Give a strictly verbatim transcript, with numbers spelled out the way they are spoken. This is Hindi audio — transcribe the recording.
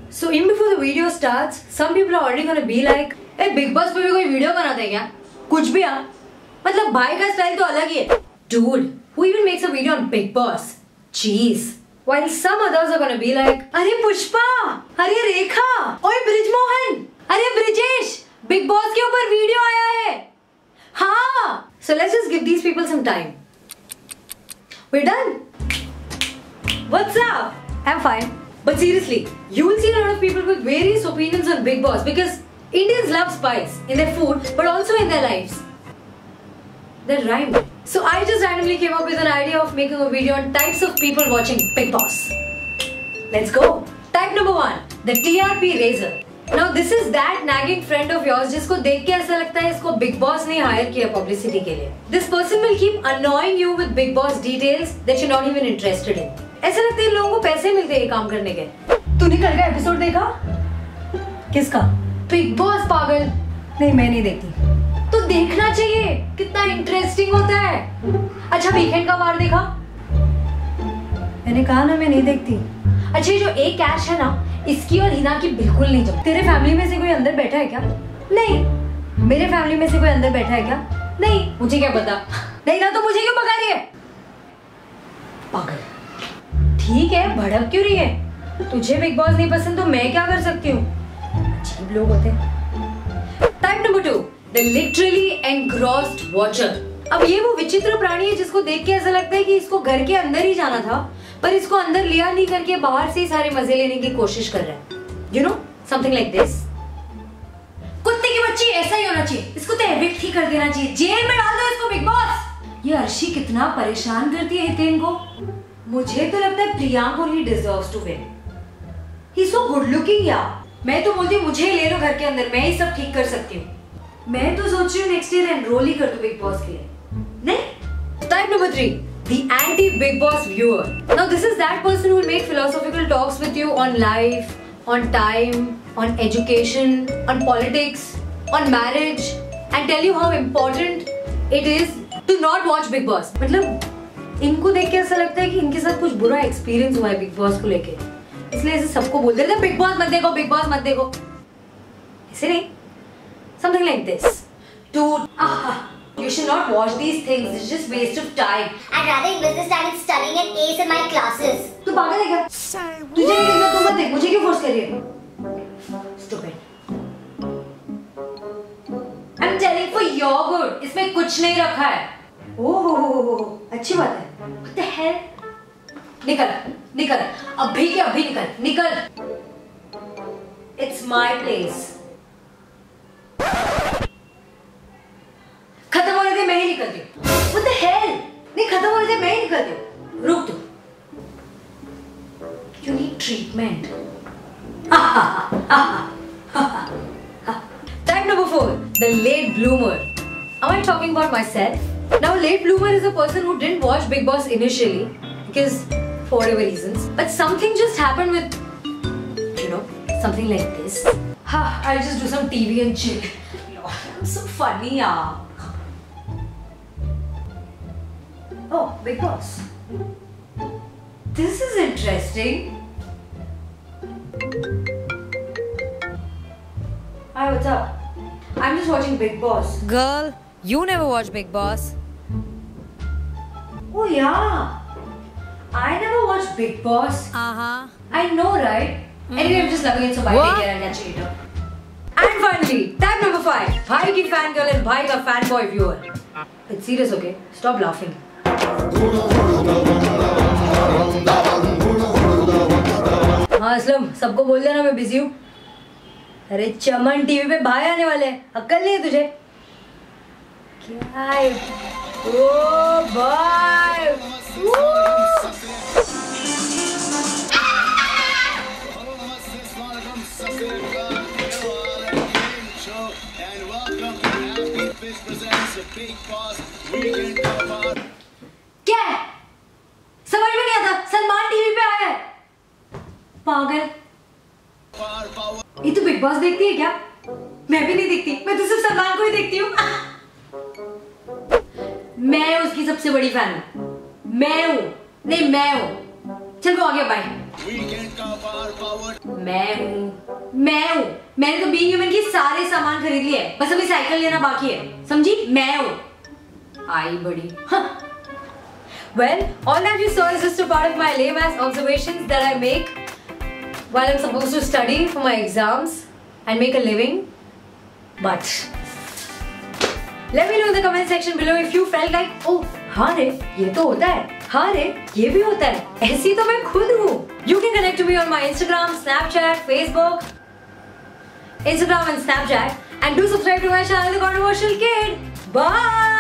So even before the video starts, some people are already gonna be like, "Hey, Big Boss पे भी कोई वीडियो बनाते हैं क्या? कुछ भी यार, मतलब भाई का स्टाइल तो अलग ही है." Dude, who even makes a video on Big Boss? Jeez. While some others are gonna be like, "अरे पुष्पा, अरे रेखा, ओए ब्रिजमोहन, अरे ब्रिजेश, Big Boss के ऊपर वीडियो आया है." हाँ. So let's just give these people some time. We're done. What's up? I'm fine. But seriously, you will see a lot of people with various opinions on Big Boss because Indians love spice in their food but also in their lives. That rhymed. So I just randomly came up with an idea of making a video on types of people watching Big Boss. Let's go. Type number one, the T R P raiser. Now this is that nagging friend of yours जिसको देख के ऐसा लगता है इसको Big Boss ने hire किया publicity के लिए. This person will keep annoying you with Big Boss details that you're not even interested in. ऐसा लगता है इन लोगों को पैसे मिलते हैं ये काम करने के. तूने कल का एपिसोड देखा? किसका? बिग बॉस पागल. नहीं मैं नहीं देखती. तो देखना चाहिए, कितना इंटरेस्टिंग होता है. अच्छा वीकेंड का वार देखा? मैंने कहा ना मैं नहीं देखती. अच्छा ये जो एक कैश है ना, इसकी और हिना की बिल्कुल नहीं जमती. तेरे फैमिली में से कोई अंदर बैठा है क्या? नहीं. मेरे फैमिली में से कोई अंदर बैठा है क्या? नहीं. मुझे क्या पता. नहीं ना तो मुझे क्यों पका रही है? पागल. ठीक है, भड़क क्यों रही है? तुझे बिग बॉस नहीं पसंद तो मैं क्या कर सकती हूँ? अजीब लोग होते हैं. Type number two, the literally engrossed watcher. अब ये वो विचित्र प्राणी है जिसको देख के ऐसा लगता है कि इसको घर के अंदर ही जाना था, पर इसको अंदर लिया नहीं करके बाहर से ही सारे मजे लेने की कोशिश कर रहा है. You know, something like this. कुत्ते की बच्ची ऐसा ही होना चाहिए. इसको तो एविक्ट ही कर देना चाहिए. जेल में डाल दो इसको बिग बॉस. ये अर्शी कितना परेशान करती है हितेन को. मुझे तो लगता है Priyank only deserves to win. He is so good looking यार. मैं तो बोलती हूँ मुझे ले लो घर के अंदर, मैं ही सब ठीक कर सकती हूँ. मैं तो सोच रही हूँ नेक्स्ट ईयर एनरोल ही कर दूं बिग बॉस के लिए. नहीं. Type number three, the anti Big Boss viewer. Now this is that person who will make philosophical talks with you on life, on time, on education, on politics, on marriage, and tell you how important it is to not watch Big Boss. मतलब इनको देख के ऐसा लगता है कि इनके साथ कुछ बुरा एक्सपीरियंस हुआ है बिग बॉस को लेके, इसलिए ऐसे सबको बोल देते हैं बिग बॉस मत देखो, बिग बॉस मत देखो. ऐसे नहीं. Something like this. Dude, ah, you should not watch these things. It's just waste of time. I'd rather invest this time in studying and ace in my classes. तू पागल है क्या? तुझे नहीं देखना तो मत देख. मुझे क्यों फोर्स कर रही है? Stupid. I'm telling for your good. इसमें कुछ नहीं रखा है. ओह, अच्छी बात है. What the hell? निकल, निकल. अभी के अभी निकल, निकल. It's my place. खत्म हो रहे थे मैं ही निकलती हूँ. What the hell? नहीं खत्म हो रहे थे मैं ही निकलती हूँ. रुक तू. You need treatment. Type number four, the late bloomer. Am I talking about myself? Now, a late bloomer is a person who didn't watch Big Boss initially because for whatever reasons, but something just happened with, you know, something like this. Ha! I'll just do some T V and chill. I'm so funny, yaar. Oh, Big Boss. This is interesting. Hi, what's up? I'm just watching Big Boss. Girl, you never watch Big Boss. Oh yeah. I never watched Big Boss. Uh-huh. I know, right? Mm-hmm. Anyway, I'm just loving it, so bye. Take care. I'll catch you later. And finally, type number five. भाई की fangirl and भाई का fanboy viewer. It's serious, okay? Stop laughing. हाँ असलम, सबको बोल देना मैं बिजी हूँ. अरे चमन टीवी पे भाई आने वाले हैं. अक्ल नहीं है तुझे? क्या है? ओ भाई. क्या है? समझ में नहीं आता. सलमान टीवी पे आया है. पागल. ये तो बिग बॉस देखती है क्या? मैं भी नहीं देखती. मैं तो सिर्फ सलमान को ही देखती हूँ. मैं उसकी सबसे बड़ी फैन हूँ. मैं हूँ. नहीं मैं हूँ. चल वो आ गया. बाय. मैं हूँ मैं हूँ मैंने तो बीइंग ह्यूमन की सारे सामान खरीद लिए हैं, बस अभी साइकिल लेना बाकी है, समझी? मैं हूँ आई बड़ी। Well, all that you saw is just a part of my lame ass observations that I make while I'm supposed to study for my exams and make a living. But let me know in the comment section below if you felt like, oh, हाँ रे, ये तो होता है, हाँ रे, ये भी होता है, ऐसी तो मैं खुद हूँ। You can connect to me on my Instagram, Snapchat, Facebook, Instagram and Snapchat, and do subscribe to my channel, The Controversial Kid. Bye.